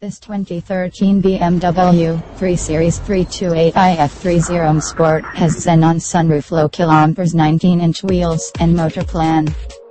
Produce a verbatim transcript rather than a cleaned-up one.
This twenty thirteen B M W three Series three twenty-eight i F thirty M Sport has Xenon sunroof, low kilometers, nineteen inch wheels, and motor plan.